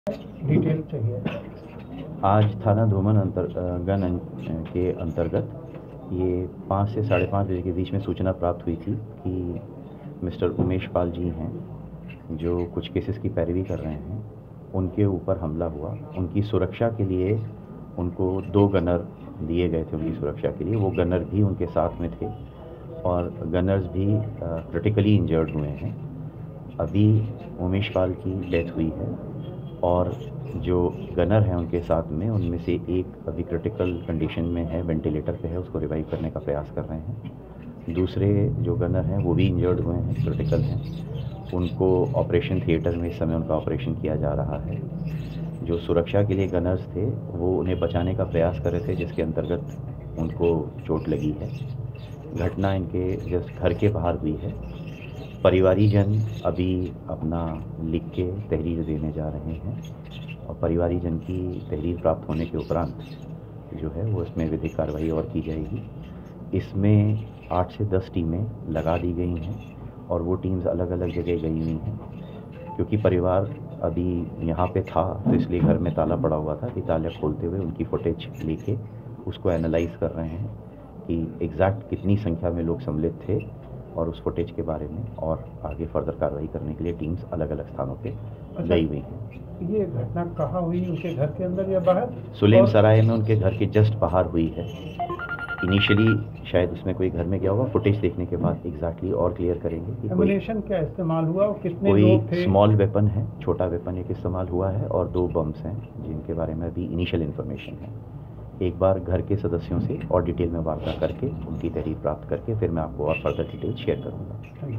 Detail चाहिए। आज थाना धूमन के अंतर्गत ये 5 से 5:30 बजे के बीच में सूचना प्राप्त हुई थी कि मिस्टर उमेश पाल जी हैं जो कुछ केसेस की पैरवी कर रहे हैं, उनके ऊपर हमला हुआ। उनकी सुरक्षा के लिए उनको 2 गनर दिए गए थे। उनकी सुरक्षा के लिए वो गनर भी उनके साथ में थे और गनर्स भी क्रिटिकली इंजर्ड हुए हैं। अभी उमेश पाल की डेथ हुई है और जो गनर हैं उनके साथ में, उनमें से एक अभी क्रिटिकल कंडीशन में है, वेंटिलेटर पे है, उसको रिवाइव करने का प्रयास कर रहे हैं। दूसरे जो गनर हैं वो भी इंजर्ड हुए हैं, क्रिटिकल हैं। उनको ऑपरेशन थिएटर में इस समय उनका ऑपरेशन किया जा रहा है। जो सुरक्षा के लिए गनर्स थे वो उन्हें बचाने का प्रयास कर रहे थे, जिसके अंतर्गत उनको चोट लगी है। घटना इनके जस्ट घर के बाहर हुई है। परिवारीजन अभी अपना लिख के तहरीर देने जा रहे हैं और परिवारीजन की तहरीर प्राप्त होने के उपरांत जो है वो इसमें विधिक कार्रवाई और की जाएगी। इसमें 8 से 10 टीमें लगा दी गई हैं और वो टीम्स अलग अलग जगह गई हुई हैं। क्योंकि परिवार अभी यहाँ पे था तो इसलिए घर में ताला पड़ा हुआ था कि ताला खोलते हुए उनकी फुटेज लेके उसको एनालाइज कर रहे हैं कि एग्जैक्ट कितनी संख्या में लोग सम्मिलित थे और उस फुटेज के बारे में और आगे फर्दर कार्रवाई करने के लिए टीम्स अलग अलग स्थानों पे गई हुई हैं। ये घटना कहाँ हुई, उनके घर के अंदर या बाहर? सुलेम सराय में उनके घर के जस्ट बाहर हुई है। इनिशियली शायद उसमें कोई घर में गया होगा, फुटेज देखने के बाद एग्जैक्टली और क्लियर करेंगे कि एमुनेशन क्या इस्तेमाल हुआ और कितने कोई लोग थे? स्मॉल वेपन है, छोटा वेपन एक इस्तेमाल हुआ है और 2 बम्स हैं जिनके बारे में अभी इनिशियल इन्फॉर्मेशन है। एक बार घर के सदस्यों से और डिटेल में वार्ता करके उनकी तहरीर प्राप्त करके फिर मैं आपको और फर्दर डिटेल शेयर करूँगा।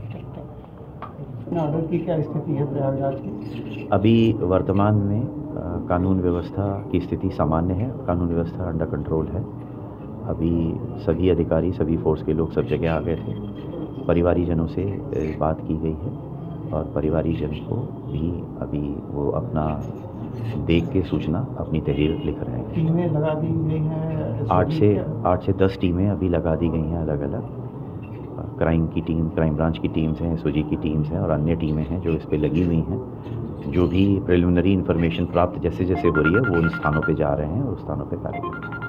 ऑर्डर की क्या स्थिति है प्रयागराज की? अभी वर्तमान में कानून व्यवस्था की स्थिति सामान्य है, कानून व्यवस्था अंडर कंट्रोल है। अभी सभी अधिकारी, सभी फोर्स के लोग सब जगह आ गए थे। परिवारीजनों से बात की गई है और परिवारीजन को भी अभी वो अपना देख के सूचना अपनी तहरीर लिख रहे हैं। टीमें लगा दी गई हैं? 8 से 10 टीमें अभी लगा दी गई हैं अलग अलग। क्राइम की टीम, क्राइम ब्रांच की टीम्स हैं, एसओजी की टीम्स हैं और अन्य टीमें हैं जो इस पे लगी हुई हैं। जो भी प्रिलिमिनरी इन्फॉर्मेशन प्राप्त जैसे जैसे हो रही है वो उन स्थानों पे जा रहे हैं और उस स्थानों पे कार्य कर रहे हैं।